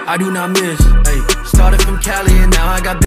I do not miss. Ay, started from Cali and now I got